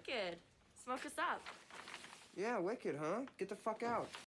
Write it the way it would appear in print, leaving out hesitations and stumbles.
Wicked. Smoke us up. Yeah, wicked, huh? Get the fuck out.